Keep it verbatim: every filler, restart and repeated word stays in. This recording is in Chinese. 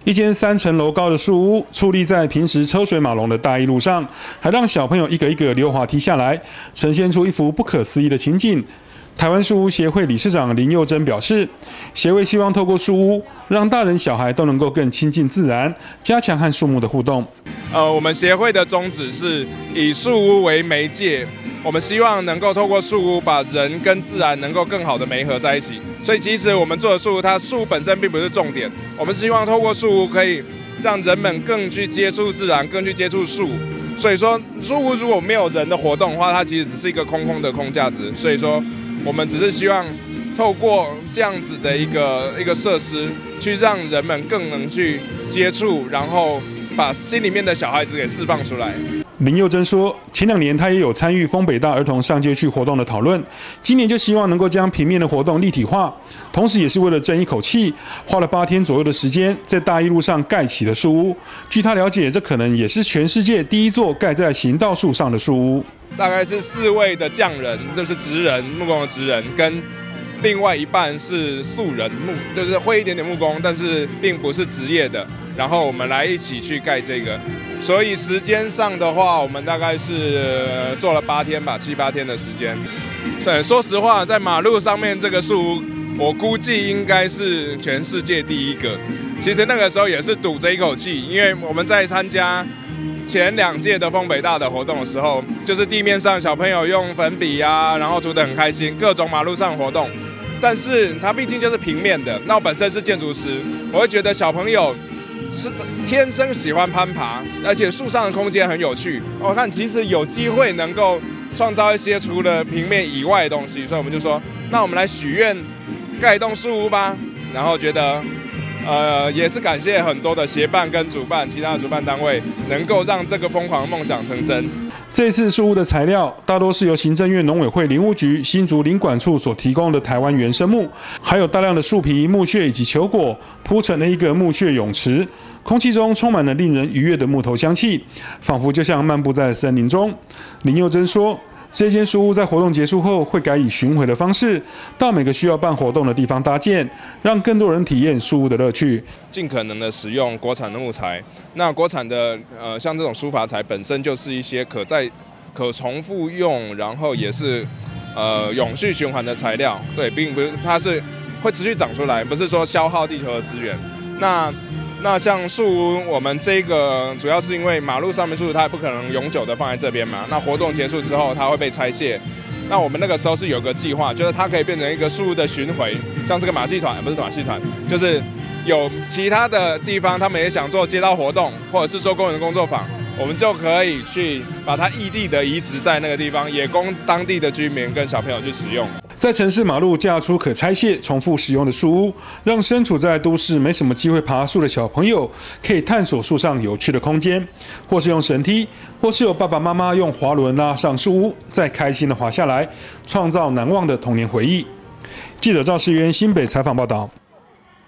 一间三层楼高的树屋矗立在平时车水马龙的大义路上，还让小朋友一个一个溜滑梯下来，呈现出一幅不可思议的情景。台湾树屋协会理事长林佑珍表示，协会希望透过树屋，让大人小孩都能够更亲近自然，加强和树木的互动。 呃，我们协会的宗旨是以树屋为媒介，我们希望能够透过树屋把人跟自然能够更好的媒合在一起。所以，即使我们做的树屋，它树本身并不是重点，我们希望透过树屋可以让人们更去接触自然，更去接触树。所以说，树屋如果没有人的活动的话，它其实只是一个空空的空架子。所以说，我们只是希望透过这样子的一个一个设施，去让人们更能去接触，然后把心里面的小孩子给释放出来。 林佑珍说，前两年他也有参与丰北大儿童上街去活动的讨论，今年就希望能够将平面的活动立体化，同时也是为了争一口气，花了八天左右的时间，在大义路上盖起了树屋。据他了解，这可能也是全世界第一座盖在行道树上的树屋。 大概是四位的匠人，就是职人，木工的职人，跟另外一半是素人木，就是会一点点木工，但是并不是职业的。然后我们来一起去盖这个，所以时间上的话，我们大概是做了八天吧，七八天的时间。所以说实话，在马路上面这个树屋，我估计应该是全世界第一个。其实那个时候也是赌着一口气，因为我们在参加前两届的丰北大的活动的时候，就是地面上小朋友用粉笔啊，然后涂得很开心，各种马路上活动。但是它毕竟就是平面的，那我本身是建筑师，我会觉得小朋友是天生喜欢攀爬，而且树上的空间很有趣。我看其实有机会能够创造一些除了平面以外的东西，所以我们就说，那我们来许愿盖一栋树屋吧。然后觉得。呃，也是感谢很多的协办跟主办，其他的主办单位能够让这个疯狂的梦想成真。 这次树屋的材料大多是由行政院农委会林务局新竹林管处所提供的台湾原生木，还有大量的树皮、木屑以及球果铺成了一个木屑泳池，空气中充满了令人愉悦的木头香气，仿佛就像漫步在森林中。林佑珍说，这间树屋在活动结束后会改以巡回的方式，到每个需要办活动的地方搭建，让更多人体验树屋的乐趣。 尽可能的使用国产的木材，那国产的呃像这种书法材本身就是一些可再可重复用，然后也是呃永续循环的材料，对，并不是它是会持续长出来，不是说消耗地球的资源。那那像树屋，我们这个主要是因为马路上面树，它不可能永久的放在这边嘛。那活动结束之后，它会被拆卸。那我们那个时候是有个计划，就是它可以变成一个树屋的巡回，像是个马戏团，不是马戏团，就是有其他的地方，他们也想做街道活动，或者是说公园工作坊，我们就可以去把它异地的移植在那个地方，也供当地的居民跟小朋友去使用。 在城市马路架出可拆卸、重复使用的树屋，让身处在都市没什么机会爬树的小朋友，可以探索树上有趣的空间，或是用绳梯，或是有爸爸妈妈用滑轮拉上树屋，再开心的滑下来，创造难忘的童年回忆。记者赵世渊新北采访报道。